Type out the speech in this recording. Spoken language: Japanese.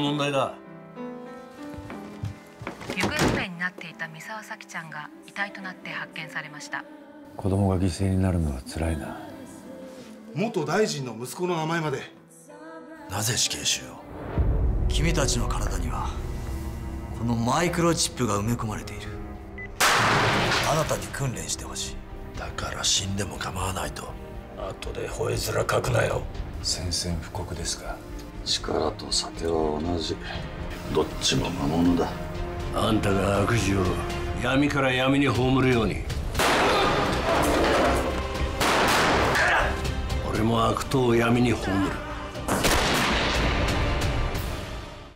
問題だ。 行方不明になっていた三沢咲ちゃんが遺体となって発見されました。 子供が犠牲になるのは辛いな。 元大臣の息子の名前まで。 なぜ死刑囚を？君たちの体にはこのマイクロチップが埋め込まれている。あなたに訓練してほしい。 だから死んでも構わないと。後で吠え面かくなよ。 宣戦布告ですか。 力と酒は同じ。どっちも魔物だ。 あんたが悪事を闇から闇に葬るように、俺も悪党を闇に葬る。